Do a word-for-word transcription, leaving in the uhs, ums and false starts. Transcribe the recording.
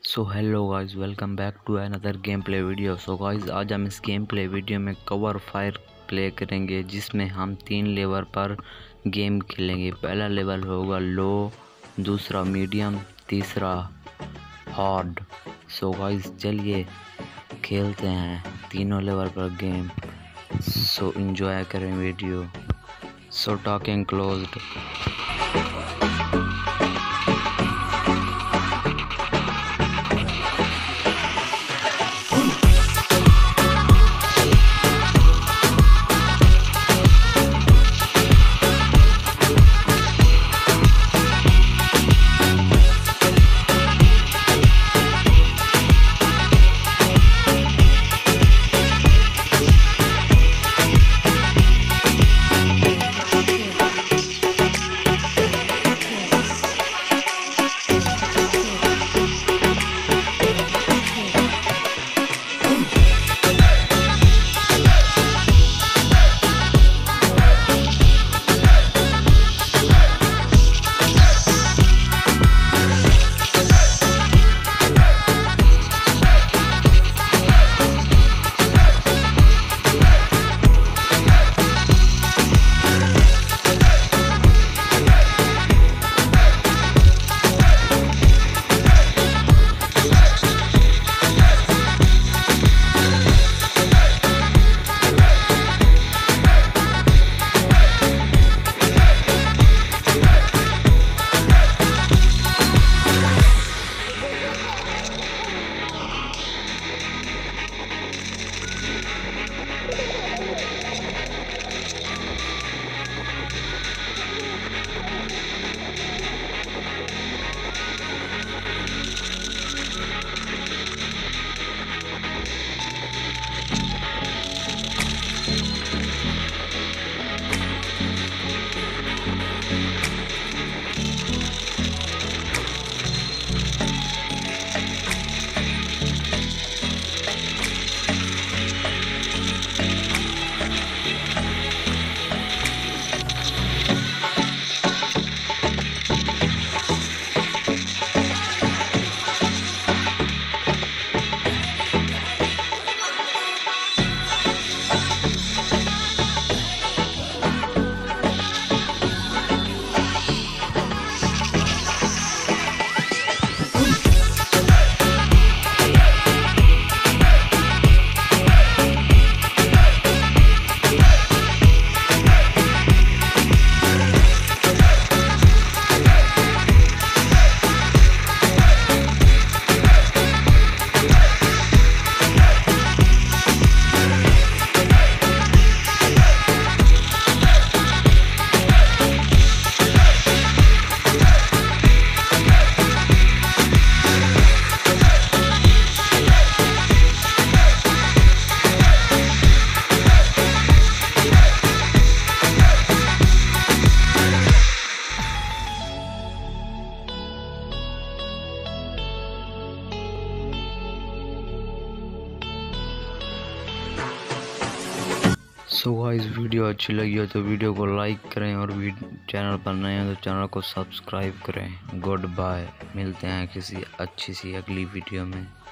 So hello guys, welcome back to another game play video. So guys, आज हम इस game play video में Cover Fire play करेंगे, जिसमें हम तीन लेवल पर गेम खेलेंगे। पहला लेवल होगा लो, दूसरा मीडियम, तीसरा हार्ड। सो गाइस, चलिए खेलते हैं तीनों लेवल पर गेम। सो एंजॉय करें video. So talking closed. So guys, video अच्छी लगी हो तो वीडियो को लाइक करें और चैनल पर नए हो तो चैनल को सब्सक्राइब करें। गुड बाय, मिलते हैं किसी अच्छी सी अगली वीडियो में।